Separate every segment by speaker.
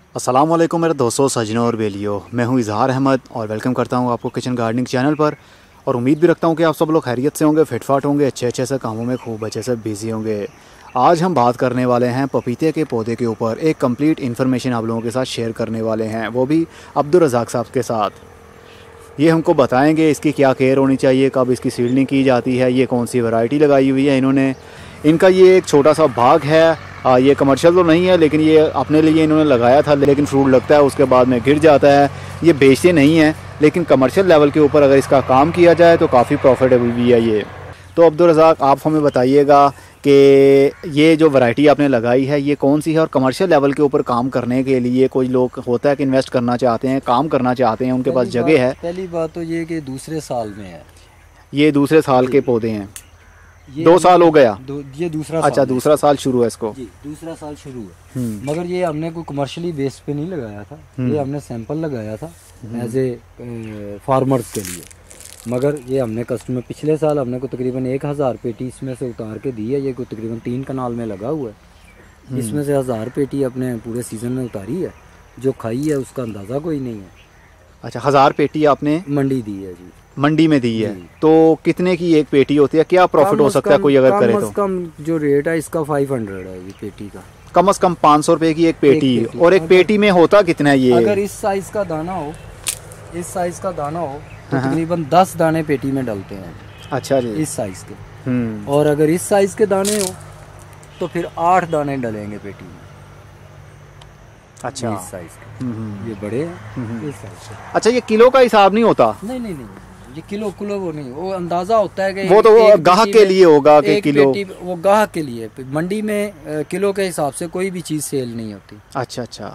Speaker 1: अस्सलाम वालेकुम मेरे दोस्तों, सजनों और बेलियों। मैं हूं इजहार अहमद और वेलकम करता हूं आपको किचन गार्डनिंग चैनल पर। और उम्मीद भी रखता हूं कि आप सब लोग खैरियत से होंगे, फिटफाट होंगे, अच्छे से कामों में खूब अच्छे से बिजी होंगे। आज हम बात करने वाले हैं पपीते के पौधे के ऊपर। एक कंप्लीट इन्फॉर्मेशन आप लोगों के साथ शेयर करने वाले हैं, वो भी अब्दुल रज़ाक साहब के साथ। ये हमको बताएंगे इसकी क्या केयर होनी चाहिए, कब इसकी सीडलिंग की जाती है, ये कौन सी वैरायटी लगाई हुई है इन्होंने। इनका ये एक छोटा सा बाग है, ये कमर्शियल तो नहीं है लेकिन ये अपने लिए इन्होंने लगाया था, लेकिन फ्रूट लगता है उसके बाद में गिर जाता है। ये बेचते नहीं हैं, लेकिन कमर्शियल लेवल के ऊपर अगर इसका काम किया जाए तो काफ़ी प्रॉफिटेबल भी है ये। तो अब्दुल रज़ाक, आप हमें बताइएगा कि ये जो वैरायटी आपने लगाई है ये कौन सी है, और कमर्शियल लेवल के ऊपर काम करने के लिए कोई लोग होता है कि इन्वेस्ट करना चाहते हैं, काम करना चाहते हैं, उनके पास जगह है।
Speaker 2: पहली बात तो ये कि दूसरे साल में है,
Speaker 1: ये दूसरे साल के पौधे हैं, 2 साल हो गया।
Speaker 2: ये दूसरा
Speaker 1: अच्छा, दूसरा साल शुरू है इसको।
Speaker 2: जी, दूसरा साल शुरू है। मगर ये हमने कोई कमर्शियली बेस पे नहीं लगाया था, ये हमने सैंपल लगाया था एज ए फार्मर्स के लिए। मगर ये हमने कस्टमर पिछले साल हमने को तकरीबन 1000 पेटी इसमें से उतार के दी है। ये को तकरीबन 3 कनाल में लगा हुआ है। इसमें से 1000 पेटी अपने पूरे सीजन में उतारी है। जो खाई है उसका अंदाज़ा कोई नहीं है।
Speaker 1: अच्छा, 1000 पेटी आपने
Speaker 2: मंडी दी है जी,
Speaker 1: मंडी में दी है। तो कितने की एक पेटी होती है, क्या प्रॉफिट हो सकता है कोई अगर करे तो?
Speaker 2: कम जो रेट है इसका 500 है ये पेटी का।
Speaker 1: कम से कम 500 रुपए की एक पेटी। और एक पेटी में होता कितना है ये?
Speaker 2: अगर इस साइज का दाना हो, इस साइज का दाना हो तो तकरीबन 10 दाने पेटी में डलते हैं। अच्छा जी, इस साइज के। और अगर इस साइज के दाने हो तो फिर 8 दाने डलेंगे पेटी में।
Speaker 1: अच्छा,
Speaker 2: इस साइज के। ये बड़े हैं इस साइज के।
Speaker 1: अच्छा, ये किलो का हिसाब नहीं होता?
Speaker 2: नहीं, ये किलो वो नहीं, वो अंदाजा होता है कि
Speaker 1: वो तो वो गाहक के लिए होगा कि किलो।
Speaker 2: वो गाहक के लिए, मंडी में किलो के हिसाब से कोई भी चीज सेल नहीं होती।
Speaker 1: अच्छा,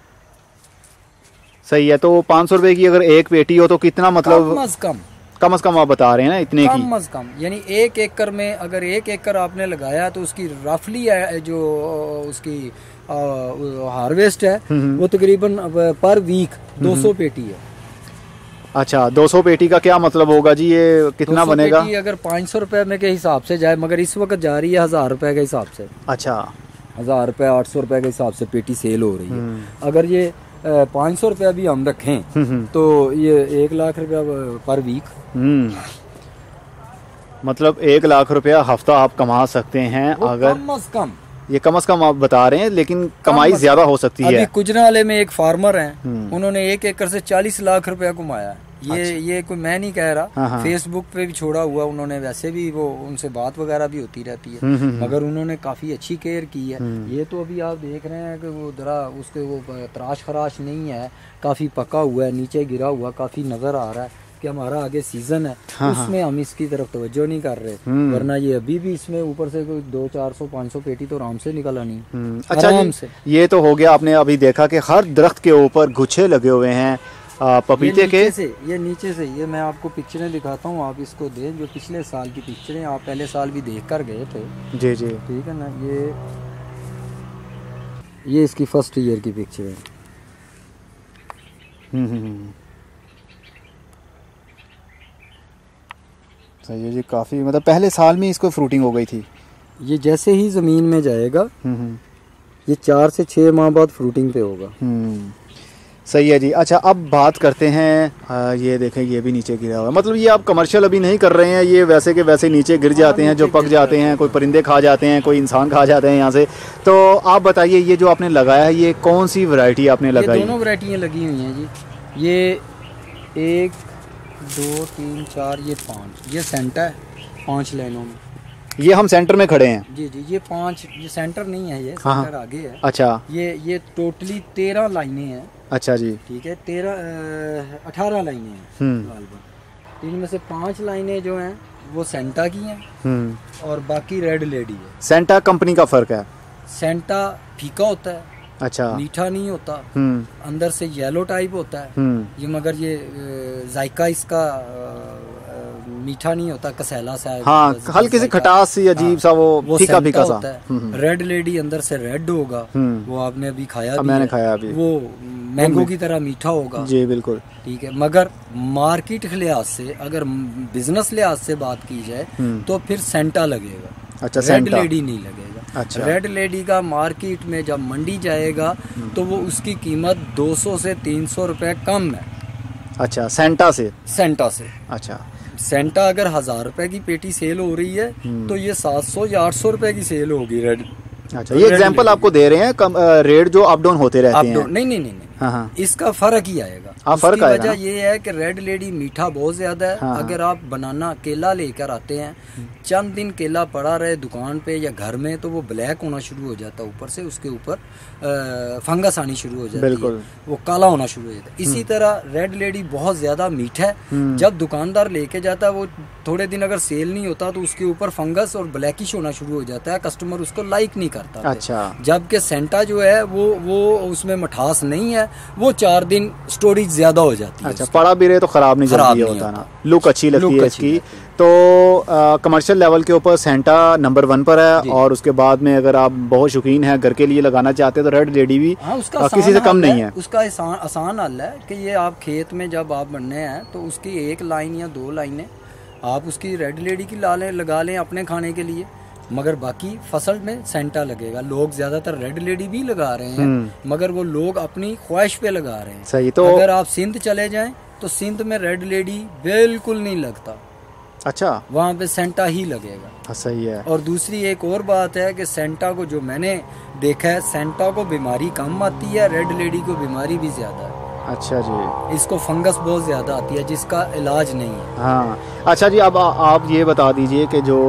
Speaker 1: सही है। तो 500 रुपए की अगर एक पेटी हो तो कितना, मतलब कम से कम आप बता रहे हैं ना इतने की?
Speaker 2: कम से कम यानी 1 एकड़ में अगर 1 एकड़ आपने लगाया तो उसकी रफली जो उसकी हार्वेस्ट है वो तकरीबन पर वीक 200 पेटी है।
Speaker 1: अच्छा, 200 पेटी का क्या मतलब होगा जी? ये कितना बनेगा?
Speaker 2: पेटी अगर 500 रुपए में के हिसाब से जाए, मगर इस वक्त जा रही है 1000 रुपए के हिसाब से।
Speaker 1: अच्छा,
Speaker 2: 1000 रुपए 800 रुपए के हिसाब से पेटी सेल हो रही है। अगर ये 500 रुपया भी हम रखें तो ये 1 लाख रुपया पर वीक।
Speaker 1: मतलब 1 लाख रुपया हफ्ता आप कमा सकते हैं अगर
Speaker 2: कम से कम।
Speaker 1: ये कम से कम आप बता रहे हैं, लेकिन कमाई ज्यादा हो सकती है।
Speaker 2: अभी गुजरावाले में एक फार्मर हैं, उन्होंने 1 एकड़ से 40 लाख रुपया कमाया। ये कोई मैं नहीं कह रहा, फेसबुक पे भी छोड़ा हुआ उन्होंने। वैसे भी वो उनसे बात वगैरह भी होती रहती है, मगर उन्होंने काफी अच्छी केयर की है। ये तो अभी आप देख रहे हैं कि वो जरा उसके वो तराश खराश नहीं है, काफी पका हुआ है, नीचे गिरा हुआ काफी नजर आ रहा है कि हमारा आगे सीजन है। उसमें हम इसकी तरफ तवज्जो नहीं कर रहे, वरना ये अभी भी इसमें ऊपर से कोई 200-400-500 पेटी तो आराम से निकल आनी।
Speaker 1: अच्छा जी, ये तो हो गया। आपने अभी देखा कि हर दरख्त के ऊपर गुच्छे लगे हुए हैं पपीते के।
Speaker 2: ये नीचे से ये मैं आपको पिक्चरें दिखाता हूँ, आप इसको दें। जो पिछले साल की पिक्चरें, आप पहले साल भी देख कर गए थे। जी, ठीक है ना। ये इसकी फर्स्ट ईयर की पिक्चर है।
Speaker 1: सही है जी, काफ़ी मतलब पहले साल में इसको फ्रूटिंग हो गई थी।
Speaker 2: ये जैसे ही ज़मीन में जाएगा ये 4 से 6 माह बाद फ्रूटिंग पे होगा।
Speaker 1: सही है जी। अच्छा, अब बात करते हैं, ये देखें ये भी नीचे गिरा हुआ है। मतलब ये आप कमर्शियल अभी नहीं कर रहे हैं, ये वैसे के वैसे नीचे गिर जाते हैं, जो पक जाते हैं, कोई परिंदे खा जाते हैं, कोई इंसान खा जाते हैं यहाँ से। तो आप बताइए, ये जो आपने लगाया है ये कौन सी वैरायटी आपने लगाई?
Speaker 2: दोनों वैरायटियाँ लगी हुई हैं जी। ये 1 2 3 4 ये 5, ये सेंटर है 5 लाइनों में।
Speaker 1: ये हम सेंटर में खड़े हैं।
Speaker 2: जी, ये 5, ये सेंटर नहीं है, ये सेंटर आगे है।
Speaker 1: अच्छा,
Speaker 2: ये टोटली 13 लाइनें हैं।
Speaker 1: अच्छा जी,
Speaker 2: ठीक है। 18 लाइनें हैं। इनमें से 5 लाइनें जो हैं वो सेंटा की हैं और बाकी रेड लेडी है।
Speaker 1: सेंटा कंपनी का फर्क है?
Speaker 2: सेंटा फीका होता है,
Speaker 1: अच्छा,
Speaker 2: मीठा नहीं होता, अंदर से येलो टाइप होता है ये, मगर ये जायका इसका मीठा नहीं होता, कसैला सा है।
Speaker 1: हाँ, हल्की सी खटास सी अजीब सा, वो फीका फीका सा।
Speaker 2: रेड लेडी अंदर से रेड होगा, वो आपने अभी खाया भी
Speaker 1: मैंने खाया अभी।
Speaker 2: वो मैंगो की तरह मीठा होगा जी,
Speaker 1: बिल्कुल
Speaker 2: ठीक है। मगर मार्केट के लिहाज से, अगर बिजनेस लिहाज से बात की जाए तो फिर सेंटा लगेगा। अच्छा, रेड लेडी नहीं लगेगा।
Speaker 1: अच्छा।
Speaker 2: रेड लेडी का मार्केट में जब मंडी जाएगा तो वो उसकी कीमत 200 से 300 रुपए कम है।
Speaker 1: अच्छा, सेंटा से?
Speaker 2: सेंटा से।
Speaker 1: अच्छा।
Speaker 2: सेंटा अगर 1000 रुपए की पेटी सेल हो रही है तो ये 700 या 800 रुपए की सेल होगी रेड।
Speaker 1: अच्छा, ये एग्जांपल आपको दे रहे हैं, रेट जो अप डाउन होते रहते हैं।
Speaker 2: नहीं।
Speaker 1: हाँ हाँ।
Speaker 2: इसका फर्क ही आएगा।
Speaker 1: फर्क आएगा।
Speaker 2: वजह ये है कि रेड लेडी मीठा बहुत ज्यादा है।
Speaker 1: हाँ।
Speaker 2: अगर आप बनाना केला लेकर आते हैं, चंद दिन केला पड़ा रहे दुकान पे या घर में तो वो ब्लैक होना शुरू हो जाता है, ऊपर से उसके ऊपर फंगस आनी शुरू हो जाती है, वो काला होना शुरू हो जाता है। इसी तरह रेड लेडी बहुत ज्यादा मीठा है, जब दुकानदार लेके जाता है वो थोड़े दिन अगर सेल नहीं होता तो उसके ऊपर फंगस और ब्लैकिश होना शुरू हो जाता है, कस्टमर उसको लाइक नहीं करता।
Speaker 1: अच्छा।
Speaker 2: जबकि सेंटा जो है वो उसमें मिठास नहीं है, वो 4 दिन स्टोरेज ज्यादा हो जाती है।
Speaker 1: अच्छा, पड़ा भी रहे तो खराब नहीं जल्दी होता ना, लुक अच्छी लगती है इसकी। तो कमर्शियल लेवल के ऊपर सेंटा नंबर 1 पर है, और उसके बाद में अगर आप बहुत शौकीन हैं घर के लिए लगाना चाहते हैं तो रेड लेडी भी किसी से कम नहीं है।
Speaker 2: उसका आसान हल है कि ये आप खेत में जब आप बनने हैं तो उसकी 1 लाइन या 2 लाइनें आप उसकी रेड लेडी की लगा लें अपने खाने के लिए, मगर बाकी फसल में सेंटा लगेगा। लोग ज्यादातर रेड लेडी भी लगा रहे हैं, मगर वो लोग अपनी ख्वाहिश पे लगा रहे हैं।
Speaker 1: सही। तो
Speaker 2: अगर आप सिंध चले जाएं तो सिंध में रेड लेडी बिल्कुल नहीं लगता।
Speaker 1: अच्छा,
Speaker 2: वहाँ पे सेंटा ही लगेगा।
Speaker 1: सही है।
Speaker 2: और दूसरी एक और बात है कि सेंटा को जो मैंने देखा है, सेंटा को बीमारी कम आती है, रेड लेडी को बीमारी भी ज्यादा है।
Speaker 1: अच्छा जी।
Speaker 2: इसको फंगस बहुत ज्यादा आती है जिसका इलाज नहीं है।
Speaker 1: हाँ। अच्छा जी, अब आप ये बता दीजिए कि जो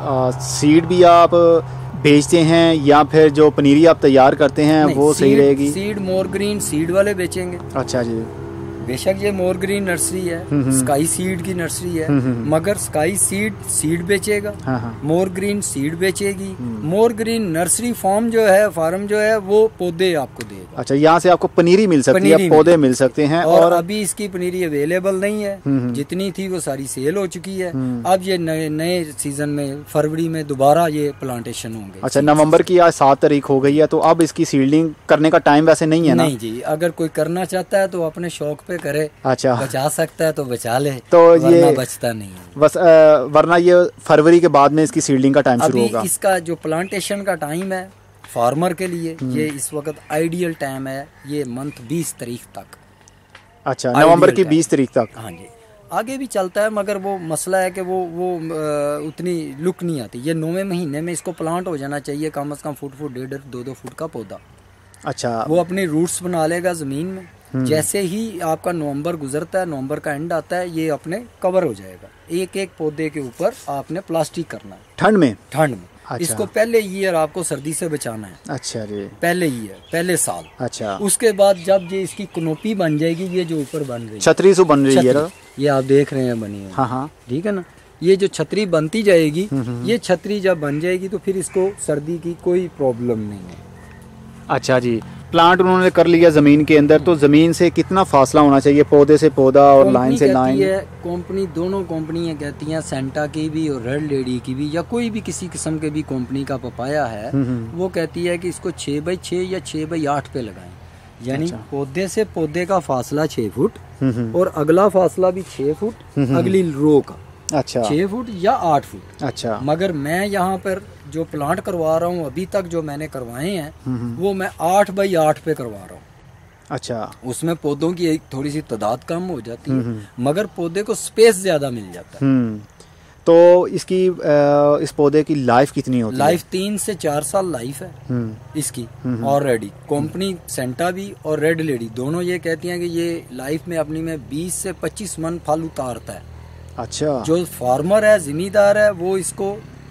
Speaker 1: सीड भी आप बेचते हैं या फिर जो पनीरी आप तैयार करते हैं वो सही रहेगी?
Speaker 2: सीड मोर ग्रीन सीड वाले बेचेंगे।
Speaker 1: अच्छा जी।
Speaker 2: बेशक ये मोर ग्रीन नर्सरी है, स्काई सीड की नर्सरी है, मगर स्काई सीड बेचेगा, मोर ग्रीन सीड बेचेगी। मोर ग्रीन नर्सरी फार्म जो है वो पौधे आपको देगा।
Speaker 1: अच्छा, यहाँ से आपको पनीरी मिल सकती है, पौधे मिल सकते हैं।
Speaker 2: और अभी इसकी पनीरी अवेलेबल नहीं है, जितनी थी वो सारी सेल हो चुकी है। अब ये नए सीजन में फरवरी में दोबारा ये प्लांटेशन होंगे।
Speaker 1: अच्छा, नवंबर की आज 7 तारीख हो गई है, तो अब इसकी सीडलिंग करने का टाइम वैसे नहीं है ना?
Speaker 2: नहीं जी, अगर कोई करना चाहता है तो अपने शौक पे करे।
Speaker 1: अच्छा,
Speaker 2: बचा सकता है तो बचा ले,
Speaker 1: तो
Speaker 2: ये बचता नहीं है
Speaker 1: बस। वरना ये फरवरी के बाद में इसकी सीडलिंग का टाइम शुरू होगा।
Speaker 2: इसका जो प्लांटेशन का टाइम है फार्मर के लिए, ये इस वक्त आइडियल टाइम है, ये मंथ 20 तारीख तक।
Speaker 1: अच्छा, नवंबर की 20 तारीख तक।
Speaker 2: हाँ जी, आगे भी चलता है, मगर वो मसला है कि वो उतनी लुक नहीं आती। ये 9वें महीने में इसको प्लांट हो जाना चाहिए, कम से कम फुट 1.5 2 फुट का पौधा।
Speaker 1: अच्छा,
Speaker 2: वो अपनी रूट्स बना लेगा जमीन में। जैसे ही आपका नवंबर गुजरता है, नवंबर का एंड आता है, ये अपने कवर हो जाएगा। एक एक पौधे के ऊपर आपने प्लास्टिक करना है ठंड में। अच्छा। इसको पहले ईयर आपको सर्दी से बचाना है। अच्छा जी, पहले साल। अच्छा, उसके बाद जब ये इसकी कनोपी बन जाएगी, ये जो ऊपर बन रही है, छतरी से बन रही है, ये आप देख रहे हैं बनी है। हाँ, ठीक है ना। ये जो छतरी बनती जाएगी, ये छतरी जब बन जाएगी तो फिर इसको सर्दी की कोई प्रॉब्लम नहीं है। अच्छा जी, प्लांट उन्होंने कर लिया जमीन के अंदर, तो जमीन से कितना फासला होना चाहिए, पौधे से पौधा और लाइन से लाइन? कंपनी, दोनों कंपनियां कहती हैं, सेंटा की भी और रेड लेडी की भी, या कोई भी किसी किस्म के भी कंपनी का पपाया है, वो कहती है कि इसको 6x6 या 6x8 पे लगाएं। यानी पौधे से पौधे का फासला 6 फुट और अगला फासला भी 6 फुट अगली रो का। अच्छा, 6 फुट या 8 फुट। अच्छा, मगर मैं यहाँ पर जो प्लांट करवा रहा हूँ, अभी तक जो मैंने करवाए हैं वो मैं 8x8 पे करवा रहा हूँ। अच्छा, उसमें पौधों की एक थोड़ी सी तादाद कम हो जाती है, मगर पौधे को स्पेस ज्यादा मिल जाता है। तो इसकी इस पौधे की लाइफ कितनी होती है? लाइफ 3 से 4 साल लाइफ है इसकी ऑलरेडी। कंपनी सेंटा भी और रेड लेडी दोनों ये कहती हैं कि ये लाइफ में अपनी में 20 से 25 मन फल उतारता है। अच्छा, जो फार्मर है, जिम्मेदार है, वो इसको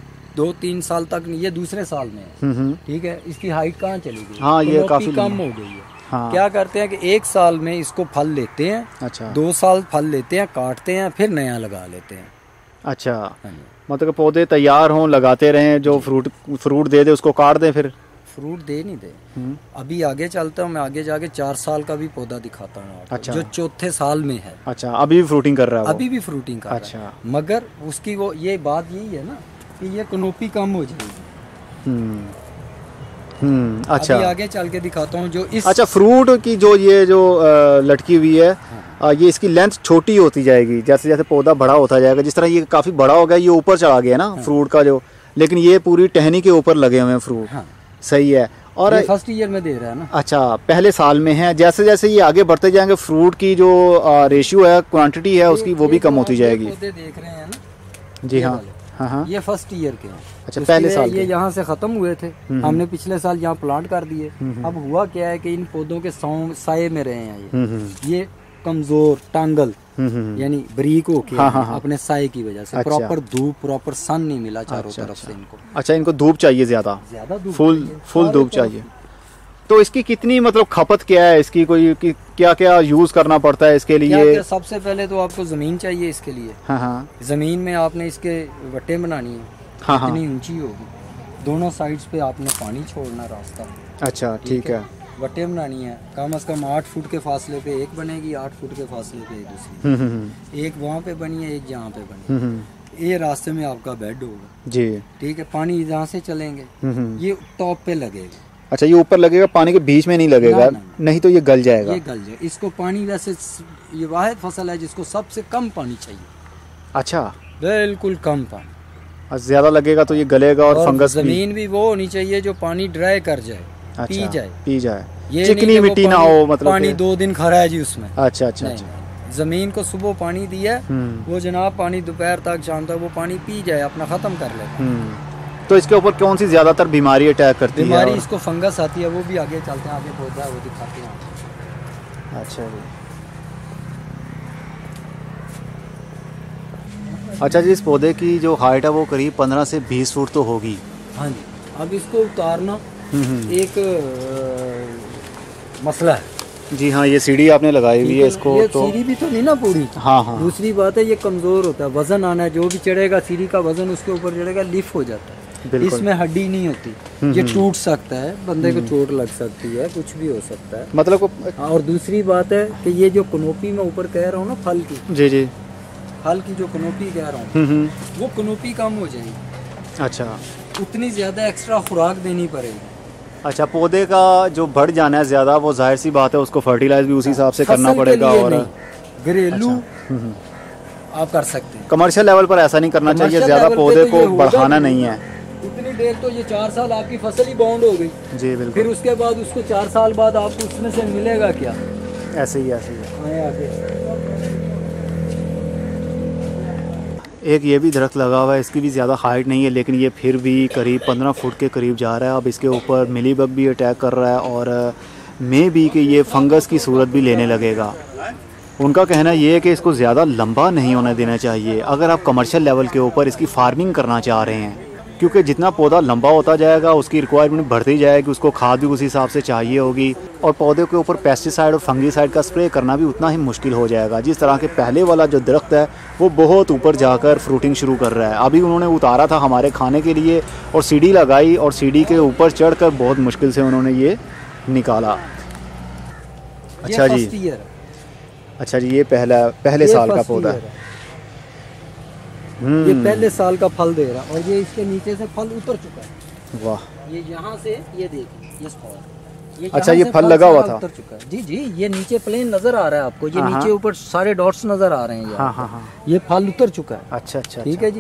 Speaker 2: 2-3 साल तक, ये दूसरे साल में है, ठीक है। इसकी हाइट कहाँ चली गई? हाँ, ये काफी कम हो गई है। हाँ। क्या करते हैं कि 1 साल में इसको फल लेते हैं। अच्छा, 2 साल फल लेते हैं, काटते हैं, फिर नया लगा लेते हैं। अच्छा, मतलब पौधे तैयार हों, लगाते रहें, जो फ्रूट दे उसको काट दें, फिर फ्रूट दे नहीं दे। अभी आगे चलता हूँ मैं, आगे जाके 4 साल का भी पौधा दिखाता हूँ। अच्छा, जो 4थे साल में है। अच्छा, अभी भी फ्रूटिंग कर रहा है? अभी भी फ्रूटिंग कर रहा है, मगर उसकी वो ये बात यही है ना कि ये कनोपी कम हो जाएगी। अच्छा, अभी आगे चल के दिखाता हूँ जो इस। अच्छा, फ्रूट की जो ये जो लटकी हुई है, हाँ। ये इसकी लेंथ छोटी होती जाएगी जैसे जैसे पौधा बड़ा होता जाएगा। जिस तरह ये काफी बड़ा हो गया, ये ऊपर चढ़ा गया ना, हाँ। फ्रूट का जो
Speaker 1: लेकिन ये पूरी टहनी के ऊपर लगे हुए हैं फ्रूट।
Speaker 2: हाँ।
Speaker 1: सही है। और
Speaker 2: ये फर्स्ट ईयर में दे रहा है ना।
Speaker 1: अच्छा, पहले साल में है। जैसे जैसे ये आगे बढ़ते जाएंगे फ्रूट की जो रेशियो है, क्वांटिटी है उसकी, वो भी कम होती जाएगी।
Speaker 2: पौधे देख रहे हैं ना।
Speaker 1: जी हाँ हाँ हाँ।
Speaker 2: ये फर्स्ट ईयर के हैं।
Speaker 1: अच्छा, पहले साल
Speaker 2: ये यहाँ से खत्म हुए थे, हमने पिछले साल यहाँ प्लांट कर दिए। अब हुआ क्या है कि इन पौधों के साये में रहे हैं ये कमजोर टांगल यानी बरीक हो के अपने साये की वजह से। प्रॉपर धूप, प्रॉपर सन नहीं मिला चारों तरफ से इनको।
Speaker 1: अच्छा, इनको धूप चाहिए ज्यादा फुल धूप चाहिए। तो इसकी कितनी मतलब खपत क्या है इसकी, कोई क्या क्या यूज करना पड़ता है इसके लिए?
Speaker 2: क्या सबसे पहले तो आपको जमीन चाहिए इसके लिए।
Speaker 1: हाँ हाँ।
Speaker 2: जमीन में आपने इसके वट्टे बनानी है। हाँ हाँ। इतनी ऊंची होगी, दोनों साइड्स पे आपने पानी छोड़ना रास्ता। अच्छा, ठीक है। वट्टे बनानी है, कम से कम 8 फुट के फासले पे एक बनेगी, 8 फुट के फासले पे एक दूसरी। एक वहाँ पे बनी है, एक यहाँ पे बनी है। ये रास्ते में आपका बेड होगा जी। ठीक है, पानी यहाँ से चलेंगे, ये टॉप पे लगेगा। अच्छा, ये ऊपर लगेगा, पानी के बीच में नहीं लगेगा? नहीं तो ये गल जाएगा। ये गल जाएगा। इसको पानी वैसे ये वाहिद फसल है जिसको सबसे कम पानी चाहिए। अच्छा, बिल्कुल कम पानी। ज्यादा लगेगा तो ये गलेगा और फंगस। जमीन भी वो होनी चाहिए जो पानी ड्राई कर जाए। अच्छा, पी जाए। ये चिकनी मिट्टी ना हो, मतलब पानी 2 दिन खड़ा है जी उसमें। अच्छा अच्छा अच्छा। जमीन को सुबह पानी दिया, वो जनाब पानी दोपहर तक शाम तक वो पानी पी जाए, अपना खत्म कर ले। तो इसके ऊपर कौन सी ज्यादातर बीमारी अटैक करती है? बीमारी इसको फंगस आती है, वो भी आगे चलते हैं, आगे पौधा वो दिखाते हैं। अच्छा जी। अच्छा जी, इस पौधे की जो हाइट है वो करीब 15 से 20 फुट तो होगी। हाँ जी। अब इसको उतारना एक मसला है। जी हाँ, ये सीढ़ी आपने लगाई हुई है इसको। ये तो सीढ़ी भी तो नहीं ना पूरी। हाँ हाँ। दूसरी बात है ये कमजोर होता है, वजन आना है, जो भी चढ़ेगा सीढ़ी का वजन उसके ऊपर चढ़ेगा, लिफ्ट हो जाता है। इसमें हड्डी नहीं होती, ये टूट सकता है, बंदे को चोट लग सकती है, कुछ भी हो सकता है मतलब। और दूसरी बात है कि ये जो कनोपी मैं ऊपर कह रहा हूँ ना फल की, जी जी, फल की जो कनोपी कह रहा हूँ वो कनोपी कम हो जाएगी। अच्छा, उतनी ज्यादा एक्स्ट्रा खुराक देनी पड़ेगी। अच्छा, पौधे का जो बढ़ जाना है ज्यादा, वो जाहिर सी बात है उसको फर्टिलाइज भी उसी हिसाब से करना पड़ेगा। और घरेलू आप कर सकते हैं, कमर्शियल लेवल पर ऐसा नहीं करना चाहिए, ज्यादा पौधे को बढ़ाना नहीं है। उतनी देर तो ये 4 साल आपकी फसल ही बाउंड हो गई जी। बिल्कुल। फिर उसके बाद उसको 4 साल बाद आपको उसमें से मिलेगा क्या? ऐसे ही है। एक ये भी दरख्त लगा हुआ है, इसकी भी ज़्यादा हाइट नहीं है, लेकिन ये फिर भी करीब 15 फुट के करीब जा रहा है। अब इसके ऊपर मिलीबग भी अटैक कर रहा है और मे भी कि ये फंगस की सूरत भी लेने लगेगा। उनका कहना ये है कि इसको ज़्यादा लंबा नहीं होने देना चाहिए अगर आप कमर्शियल लेवल के ऊपर इसकी फार्मिंग करना चाह रहे हैं, क्योंकि जितना पौधा लंबा होता जाएगा उसकी रिक्वायरमेंट बढ़ती जाएगी, उसको खाद भी उस हिसाब से चाहिए होगी और पौधे के ऊपर पेस्टिसाइड और फंगीसाइड का स्प्रे करना भी उतना ही मुश्किल हो जाएगा। जिस तरह के पहले वाला जो दरख्त है वो बहुत ऊपर जाकर फ्रूटिंग शुरू कर रहा है। अभी उन्होंने उतारा था हमारे खाने के लिए और सीढ़ी लगाई और सीढ़ी के ऊपर चढ़कर बहुत मुश्किल से उन्होंने ये निकाला। अच्छा जी, अच्छा जी, ये पहले साल का पौधा है। ये पहले साल का फल दे रहा और ये इसके नीचे से फल उतर चुका है। वाह, ये यहाँ से ये देखिए ये स्पॉट, ये अच्छा, ये फल लगा हुआ था, उतर चुका है। जी जी, ये नीचे प्लेन नजर आ रहा है आपको, ये नीचे ऊपर सारे डॉट्स नजर आ रहे हैं। हाँ हाँ हाँ, ये फल उतर चुका है। अच्छा अच्छा, ठीक है जी।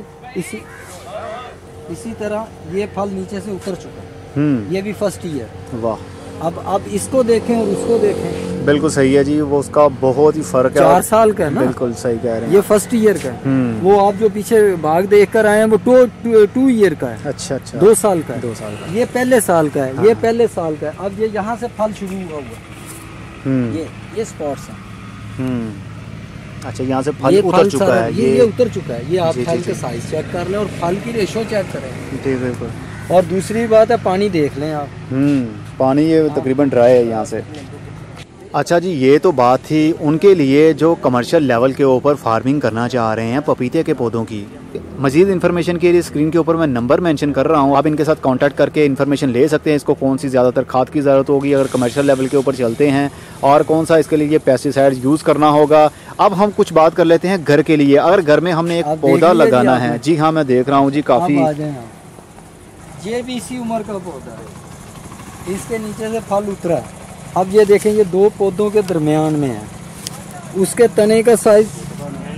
Speaker 2: इसी तरह ये फल नीचे से उतर चुका है। ये भी फर्स्ट ईयर। वाह, अब इसको देखें और उसको देखें। बिल्कुल सही है जी, वो उसका बहुत ही फर्क है। 4 साल का है ना। बिल्कुल सही कह रहे हैं, ये फर्स्ट ईयर का है। वो आप जो पीछे भाग देख कर आए हैं वो 2 ईयर का है। अच्छा अच्छा, 2 साल का है। 2 साल का, ये पहले साल का है। हाँ। ये पहले साल का है। अब ये यहाँ से फल शुरू हुआ ये स्पॉट्स हैं। अच्छा, यहाँ से फल उतर चुका है। ये उतर चुका है। ये आप फल के साइज चेक कर लें और फल की रेशो चेक करें। जी बिल्कुल। और दूसरी बात है पानी देख लें आप। पानी ये तकरीबन ड्राई है यहाँ से। अच्छा जी, ये तो बात थी उनके लिए जो कमर्शियल लेवल के ऊपर फार्मिंग करना चाह रहे हैं पपीते के पौधों की। मज़ीद इन्फॉर्मेशन के लिए स्क्रीन के ऊपर मैं नंबर मेंशन कर रहा हूँ, आप इनके साथ कांटेक्ट करके इन्फॉर्मेशन ले सकते हैं। इसको कौन सी ज़्यादातर खाद की ज़रूरत होगी अगर कमर्शियल लेवल के ऊपर चलते हैं, और कौन सा इसके लिए पेस्टिसाइड्स यूज़ करना होगा। अब हम कुछ बात कर लेते हैं घर के लिए। अगर घर में हमने एक पौधा लगाना है। जी हाँ, मैं देख रहा हूँ जी, काफ़ी। ये भी इसी उम्र का पौधा है, इसके नीचे से फल उतरा। अब ये देखें, ये 2 पौधों के दरमियान में है, उसके तने का साइज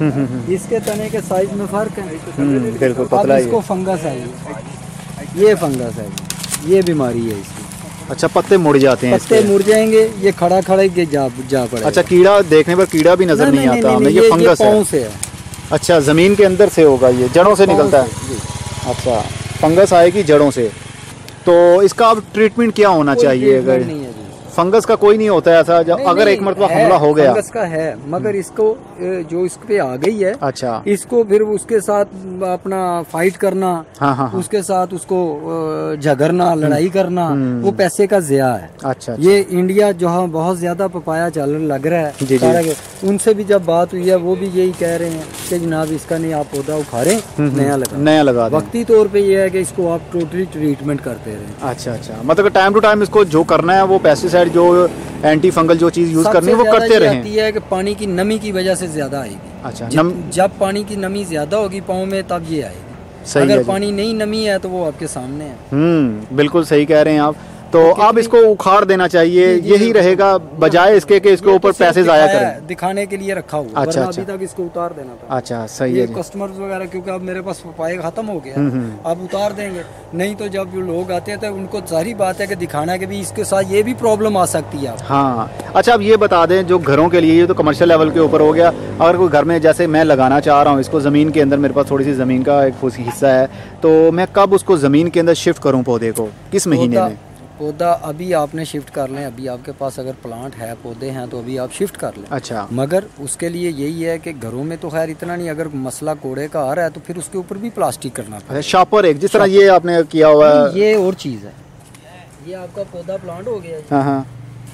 Speaker 2: इसके तने के साइज में फर्क है।
Speaker 1: बिल्कुल
Speaker 2: अब
Speaker 1: पतला
Speaker 2: इसको
Speaker 1: है।
Speaker 2: फंगस है, ये फंगस है, ये बीमारी है इसकी।
Speaker 1: अच्छा, पत्ते मुड़ जाते हैं
Speaker 2: पत्ते
Speaker 1: इसके।
Speaker 2: मुड़ जाएंगे, ये खड़ा खड़ा ही जा पड़ेगा।
Speaker 1: अच्छा, कीड़ा देखने पर कीड़ा भी नजर नहीं आता हमें, ये फंगस है।
Speaker 2: पाँव से है।
Speaker 1: अच्छा, जमीन के अंदर से होगा, ये जड़ों से निकलता है। अच्छा, फंगस आएगी जड़ों से। तो इसका अब ट्रीटमेंट क्या होना चाहिए? अगर
Speaker 2: नहीं है जी,
Speaker 1: फंगस का कोई नहीं होता है ऐसा, जब अगर एक मरतबा हमला हो गया?
Speaker 2: फंगस का है, मगर इसको जो इस पे आ गई है,
Speaker 1: अच्छा,
Speaker 2: इसको फिर उसके साथ अपना फाइट करना,
Speaker 1: हाँ।
Speaker 2: उसके साथ उसको झगड़ना, लड़ाई करना, वो पैसे का ज़िया है।
Speaker 1: अच्छा,
Speaker 2: ये इंडिया जो है बहुत ज्यादा पपाया चल लग रहा है
Speaker 1: जी, जी।
Speaker 2: उनसे भी जब बात हुई है, वो भी यही कह रहे हैं कि जनाब इसका नहीं, आप पौधा उखाड़ें, नया लगा दें। वक्ती तौर पे ये है कि इसको आप टोटली ट्रीटमेंट करते रहें।
Speaker 1: अच्छा, मतलब टाइम टू टाइम इसको जो करना है, वो पेस्टिसाइड, जो एंटी फंगल जो चीज यूज करनी है वो करते रहें।
Speaker 2: आती है कि पानी की नमी की वजह से ज्यादा आएगी।
Speaker 1: अच्छा,
Speaker 2: जब पानी की नमी ज्यादा होगी पाँव में, तब ये आएगी। अगर पानी नहीं नमी है तो वो आपके सामने है।
Speaker 1: बिल्कुल सही कह रहे हैं आप। तो अब इसको उखाड़ देना चाहिए, यही रहेगा, बजाय इसके कि इसके ऊपर पैसे जाया करें।
Speaker 2: दिखाने के लिए रखा हुआ,
Speaker 1: अच्छा,
Speaker 2: अभी तक इसको उतार देना था।
Speaker 1: अच्छा, सही है।
Speaker 2: कस्टमर्स वगैरह, क्योंकि अब मेरे पास पपाया खत्म हो गया, अब उतार देंगे। नहीं तो जब जो लोग आते हैं तो उनको सारी बात है कि दिखाना कि भी इसके साथ ये भी प्रॉब्लम आ सकती है। हाँ।
Speaker 1: अच्छा, अब ये बता दें, जो घरों के लिए, ये तो कमर्शियल लेवल के ऊपर हो गया, अगर कोई घर में जैसे मैं लगाना चाह रहा हूँ इसको, ज़मीन के अंदर मेरे पास थोड़ी सी ज़मीन का एक हिस्सा है, तो मैं कब उसको ज़मीन के अंदर शिफ्ट करूँ पौधे को, किस महीने में?
Speaker 2: पौधा अभी आपने शिफ्ट कर लें, अभी आपके पास अगर प्लांट है, पौधे हैं, तो अभी आप शिफ्ट कर लें।
Speaker 1: अच्छा,
Speaker 2: मगर उसके लिए यही है कि घरों में तो खैर इतना नहीं, अगर मसला कोड़े का आ रहा है तो फिर उसके ऊपर भी प्लास्टिक करना पड़ेगा।
Speaker 1: शॉपर एक, जिस तरह ये आपने किया हुआ है,
Speaker 2: ये और चीज़ है। ये आपका पौधा प्लांट हो गया।
Speaker 1: हाँ,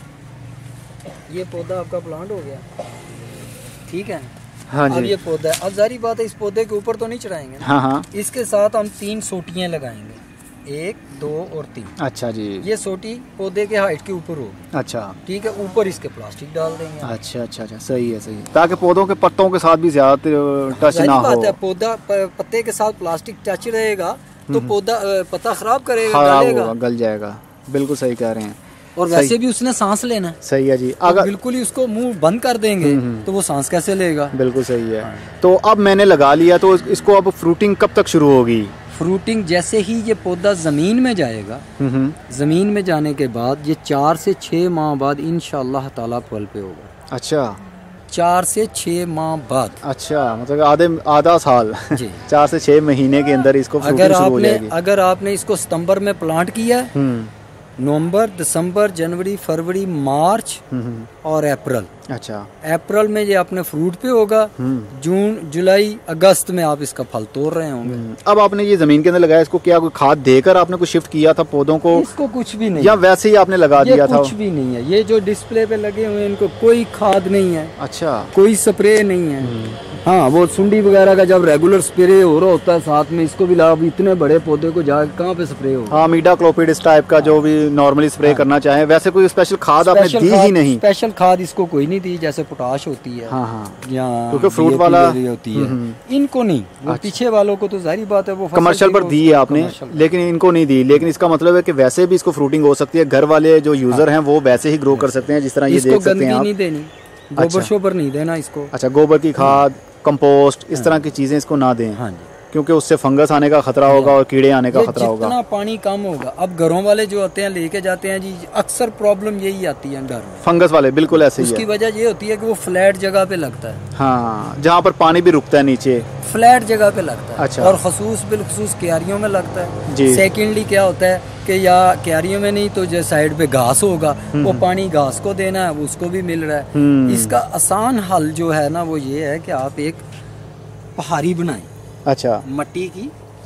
Speaker 2: ये पौधा आपका प्लांट हो गया, ठीक है।
Speaker 1: हाँ जी।
Speaker 2: अब ये पौधा है, अब जारी बात है इस पौधे के ऊपर तो नहीं चढ़ाएंगे।
Speaker 1: हाँ।
Speaker 2: इसके साथ हम 3 सोटियाँ लगाएंगे, 1, 2 और 3।
Speaker 1: अच्छा जी।
Speaker 2: ये सोटी पौधे के हाइट के ऊपर हो।
Speaker 1: अच्छा,
Speaker 2: ठीक है, ऊपर इसके प्लास्टिक डाल देंगे।
Speaker 1: अच्छा, सही है, ताकि पौधों के पत्तों के साथ भी ज्यादा टच ना हो।
Speaker 2: पौधा पत्ते के साथ प्लास्टिक टच रहेगा तो पौधा पत्ता खराब करेगा,
Speaker 1: गल जाएगा। बिल्कुल सही कह रहे हैं।
Speaker 2: और वैसे भी उसने सांस लेना।
Speaker 1: सही है जी।
Speaker 2: अगर बिल्कुल ही उसको मुंह बंद कर देंगे तो वो सांस कैसे लेगा?
Speaker 1: बिल्कुल सही है। तो अब मैंने लगा लिया, तो इसको अब फ्रूटिंग कब तक शुरू होगी?
Speaker 2: फ्रूटिंग जैसे ही ये पौधा जमीन में जाएगा, जमीन में जाने के बाद ये 4 से 6 माह बाद इंशाअल्लाह ताला फल पे होगा।
Speaker 1: अच्छा,
Speaker 2: 4 से 6 माह बाद।
Speaker 1: अच्छा, मतलब आधा साल जी। 4 से 6 महीने के अंदर इसको फ्रूटिंग शुरू हो जाएगी।
Speaker 2: अगर आपने इसको सितंबर में प्लांट किया, नवंबर, दिसंबर, जनवरी, फरवरी, मार्च और अप्रैल।
Speaker 1: अच्छा,
Speaker 2: अप्रैल में ये अपने फ्रूट पे होगा, जून, जुलाई, अगस्त में आप इसका फल तोड़ रहे होंगे।
Speaker 1: अब आपने ये जमीन के अंदर लगाया, इसको क्या कोई खाद देकर आपने कुछ शिफ्ट किया था पौधों को?
Speaker 2: इसको कुछ भी नहीं,
Speaker 1: या वैसे ही आपने लगा दिया था?
Speaker 2: कुछ भी नहीं है, ये जो डिस्प्ले पे लगे हुए हैं इनको कोई खाद नहीं है।
Speaker 1: अच्छा,
Speaker 2: कोई स्प्रे नहीं है। हाँ, वो सुंडी वगैरह का जब रेगुलर स्प्रे हो रहा होता है साथ में इसको भी लाभ, इतने बड़े पौधे को जा कहाँ पे स्प्रे हो?
Speaker 1: हाँ, मीडाक्लोपिड इस टाइप का जो भी नॉर्मली स्प्रे करना चाहे, वैसे कोई स्पेशल खाद आपने दी ही नहीं?
Speaker 2: स्पेशल खाद इसको कोई नहीं दी, जैसे पोटाश होती है,
Speaker 1: हाँ,
Speaker 2: या
Speaker 1: क्योंकि फ्रूट वाला
Speaker 2: होती है, इनको नहीं। वो पीछे वालों को तो जाहिर बात है वो
Speaker 1: कमर्शियल पर दी है आपने, लेकिन इनको नहीं दी। लेकिन इसका मतलब है कि वैसे भी इसको फ्रूटिंग हो सकती है, घर वाले जो यूजर हैं वो वैसे ही ग्रो कर सकते हैं, जिस तरह ये देख सकते हैं आप।
Speaker 2: नहीं देनी, गोबर शोबर नहीं देना इसको।
Speaker 1: अच्छा, गोबर की खाद, कंपोस्ट, इस तरह की चीजें इसको ना दें।
Speaker 2: हाँ जी,
Speaker 1: क्योंकि उससे फंगस आने का खतरा होगा और कीड़े आने का खतरा होगा।
Speaker 2: जितना पानी कम होगा, अब घरों वाले जो आते हैं लेके जाते हैं जी, अक्सर प्रॉब्लम यही आती है घर में,
Speaker 1: फंगस वाले। बिल्कुल ऐसे ही है।
Speaker 2: उसकी वजह ये होती है कि वो फ्लैट जगह पे लगता है।
Speaker 1: हाँ, जहाँ पर पानी भी रुकता है नीचे,
Speaker 2: फ्लैट जगह पे लगता है।
Speaker 1: अच्छा।
Speaker 2: और खसूस बिलखसूस क्यारियों में लगता है
Speaker 1: जी।
Speaker 2: सेकेंडली क्या होता है कि या क्यारियों में नहीं तो जो साइड पे घास होगा, वो पानी घास को देना है, वो उसको भी मिल रहा है। इसका आसान हल जो है ना, वो ये है कि आप एक पहाड़ी बनाएं। अच्छा, मट्टी की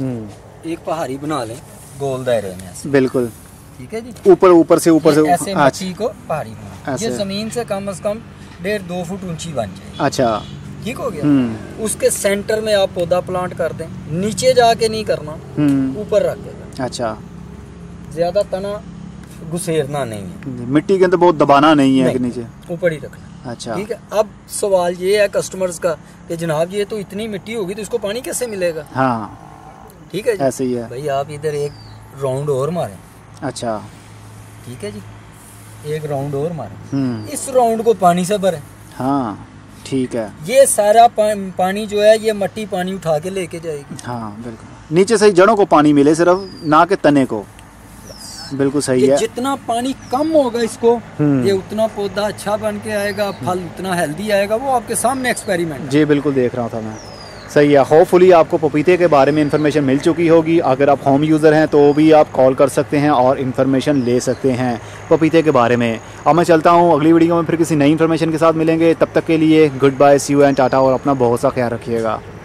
Speaker 2: एक पहाड़ी बना लें गोल दायरे में। बिल्कुल, ठीक है जी। ऊपर से ऐसे मट्टी को पहाड़ी बना, ये जमीन से कम 1.5-2 फुट ऊंची बन जाए। अच्छा, ठीक हो गया। उसके सेंटर में आप पौधा प्लांट कर दें, नीचे जाके नहीं करना, ऊपर रख देना। अच्छा, ज्यादा तना घुसेरना नहीं है, मिट्टी के अंदर बहुत दबाना नहीं है, नीचे ऊपर ही रखना। अच्छा, ठीक है। अब सवाल ये है कस्टमर्स का कि जनाब ये तो इतनी मिट्टी होगी तो इसको पानी कैसे मिलेगा? हाँ, ठीक है जी, ऐसे ही है भाई। आप इधर एक राउंड और मारें। अच्छा, ठीक है जी, एक राउंड और मारें, इस राउंड को पानी से भरें। हाँ,
Speaker 1: ठीक है।
Speaker 2: ये सारा पानी जो है ये मट्टी पानी उठा के लेके जाएगी।
Speaker 1: हाँ बिल्कुल, नीचे से जड़ों को पानी मिले सिर्फ, ना के तने को। बिल्कुल सही है।
Speaker 2: जितना पानी कम होगा इसको, ये उतना पौधा अच्छा बन के आएगा, फल उतना हेल्दी आएगा। वो आपके सामने एक्सपेरिमेंट।
Speaker 1: जी बिल्कुल देख रहा था मैं। सही है। होपफुली आपको पपीते के बारे में इन्फॉर्मेशन मिल चुकी होगी। अगर आप होम यूज़र हैं तो भी आप कॉल कर सकते हैं और इन्फॉर्मेशन ले सकते हैं पपीते के बारे में। अब मैं चलता हूँ, अगली वीडियो में फिर किसी नई इन्फॉर्मेशन के साथ मिलेंगे। तब तक के लिए good bye, see you and tata, और अपना बहुत सा ख्याल रखिएगा।